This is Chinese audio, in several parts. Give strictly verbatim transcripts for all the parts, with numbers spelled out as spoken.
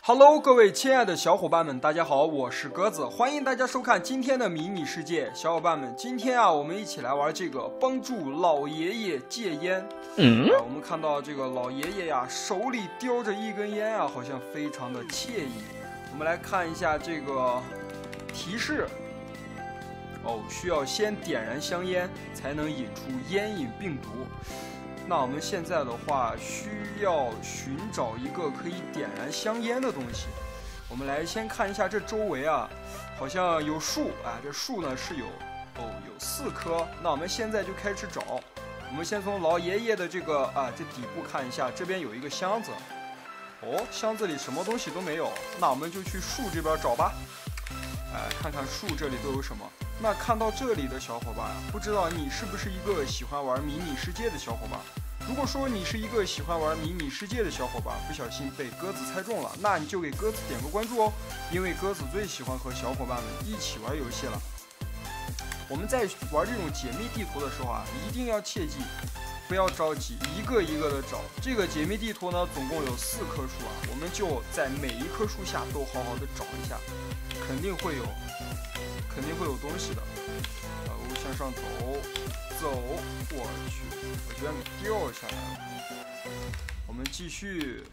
Hello， 各位亲爱的小伙伴们，大家好，我是鸽子，欢迎大家收看今天的迷你世界。小伙伴们，今天啊，我们一起来玩这个帮助老爷爷戒烟。嗯、啊，我们看到这个老爷爷呀，手里叼着一根烟啊，好像非常的惬意。我们来看一下这个提示。哦，需要先点燃香烟才能引出烟瘾病毒。那我们现在的话，需要寻找一个可以点燃香烟的东西。我们来先看一下这周围啊，好像有树啊，这树呢是有哦有四棵。那我们现在就开始找。我们先从老爷爷的这个啊这底部看一下，这边有一个箱子。哦，箱子里什么东西都没有。那我们就去树这边找吧。哎，看看树这里都有什么。那看到这里的小伙伴啊，不知道你是不是一个喜欢玩迷你世界的小伙伴？如果说你是一个喜欢玩迷你世界的小伙伴，不小心被鸽子猜中了，那你就给鸽子点个关注哦，因为鸽子最喜欢和小伙伴们一起玩游戏了。我们在玩这种解密地图的时候啊，一定要切记，不要着急，一个一个的找。这个解密地图呢，总共有四棵树啊，我们就在每一棵树下都好好的找一下，肯定会有。肯定会有东西的，然后向上走，走过去，我居然给掉下来了。我们继续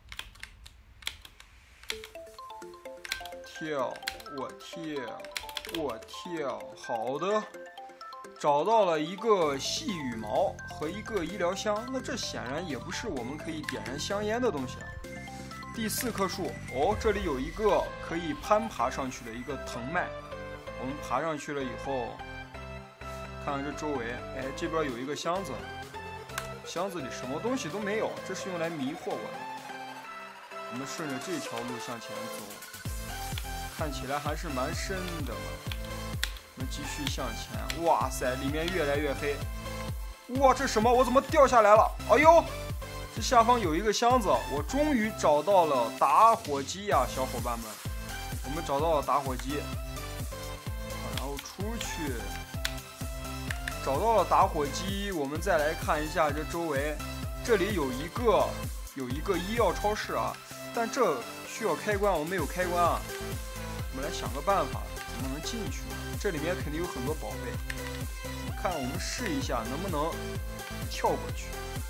跳，我跳，我跳。好的，找到了一个细羽毛和一个医疗箱，那这显然也不是我们可以点燃香烟的东西啊。第四棵树，哦，这里有一个可以攀爬上去的一个藤蔓。我们爬上去了以后，看看这周围，哎，这边有一个箱子，箱子里什么东西都没有，这是用来迷惑我的。我们顺着这条路向前走，看起来还是蛮深的嘛。我们继续向前，哇塞，里面越来越黑。哇，这什么？我怎么掉下来了？哎呦，这下方有一个箱子，我终于找到了打火机呀，小伙伴们，我们找到了打火机。然后出去，找到了打火机，我们再来看一下这周围，这里有一个有一个医药超市啊，但这需要开关，我没有开关啊，我们来想个办法，怎么能进去？这里面肯定有很多宝贝，看我们试一下能不能跳过去，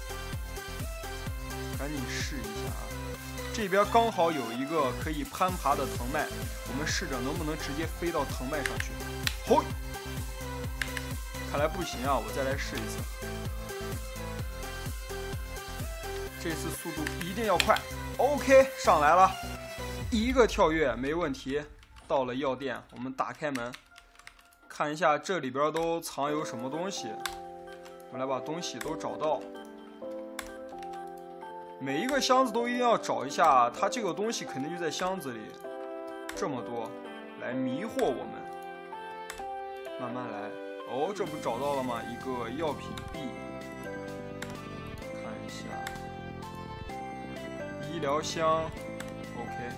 赶紧试一下啊！这边刚好有一个可以攀爬的藤蔓，我们试着能不能直接飞到藤蔓上去。吼！看来不行啊，我再来试一次。这次速度一定要快。OK， 上来了，一个跳跃没问题。到了药店，我们打开门，看一下这里边都藏有什么东西。我们来把东西都找到。每一个箱子都一定要找一下，它这个东西肯定就在箱子里。这么多，来迷惑我们。慢慢来。哦，这不找到了吗？一个药品币。看一下，医疗箱。OK。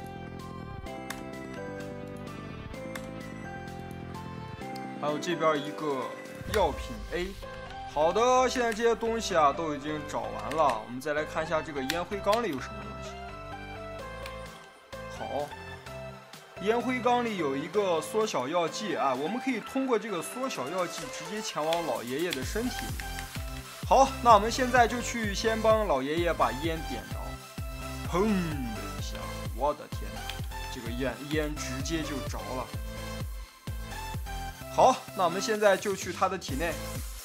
还有这边一个药品 A。好的，现在这些东西啊都已经找完了，我们再来看一下这个烟灰缸里有什么东西。好，烟灰缸里有一个缩小药剂啊，我们可以通过这个缩小药剂直接前往老爷爷的身体里。好，那我们现在就去先帮老爷爷把烟点着。砰的一下，我的天，这个烟烟直接就着了。好，那我们现在就去他的体内。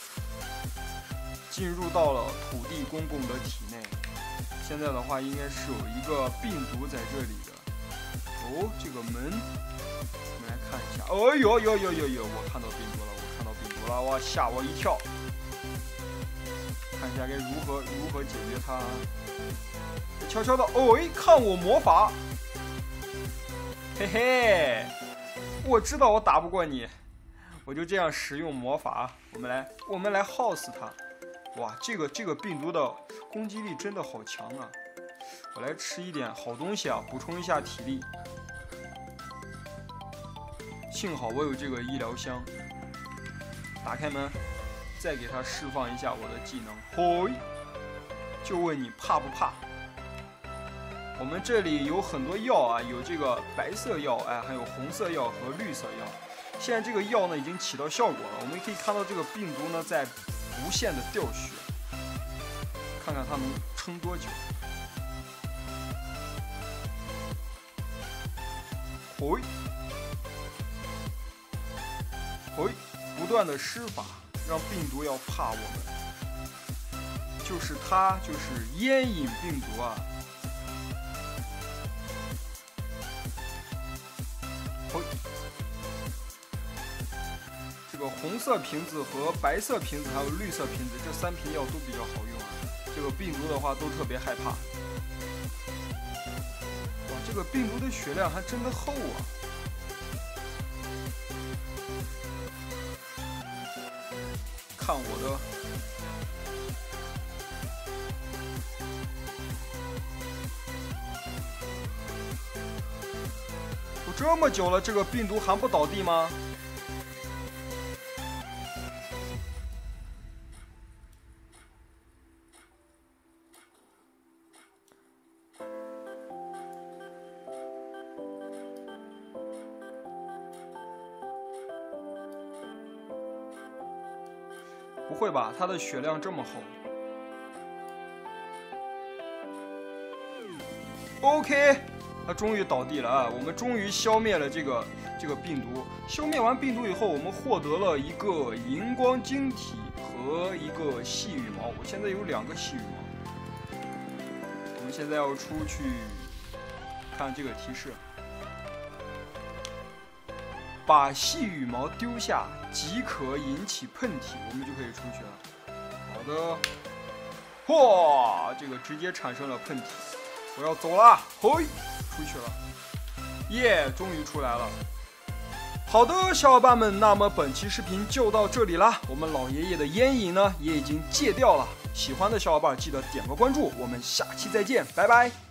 进入到了土地公公的体内，现在的话应该是有一个病毒在这里的。哦，这个门，我们来看一下。哦呦呦呦呦呦，我看到病毒了，我看到病毒了，哇，吓我一跳。看一下该如何如何解决它。悄悄的，哦，哎，看我魔法，嘿嘿，我知道我打不过你，我就这样使用魔法。我们来，我们来耗死它。哇，这个这个病毒的攻击力真的好强啊！我来吃一点好东西啊，补充一下体力。幸好我有这个医疗箱。打开门，再给它释放一下我的技能。嘿，就问你怕不怕？ 我们这里有很多药啊，有这个白色药，哎，还有红色药和绿色药。现在这个药呢已经起到效果了，我们可以看到这个病毒呢在无限的掉血，看看它能撑多久。回，回，不断的施法，让病毒要怕我们。就是它，就是烟瘾病毒啊！回，这个红色瓶子和白色瓶子还有绿色瓶子这三瓶药都比较好用啊。这个病毒的话都特别害怕。哇，这个病毒的血量还真的厚啊！看我的，都这么久了，这个病毒还不倒地吗？不会吧，它的血量这么厚 ？OK， 它终于倒地了啊！我们终于消灭了这个这个病毒。消灭完病毒以后，我们获得了一个荧光晶体和一个细羽毛。我现在有两个细羽毛。我们现在要出去看这个提示。把细羽毛丢下即可引起喷嚏，我们就可以出去了。好的，嚯，这个直接产生了喷嚏。我要走了，嘿，出去了，耶，终于出来了。好的，小伙伴们，那么本期视频就到这里啦。我们老爷爷的烟瘾呢也已经戒掉了。喜欢的小伙伴记得点个关注，我们下期再见，拜拜。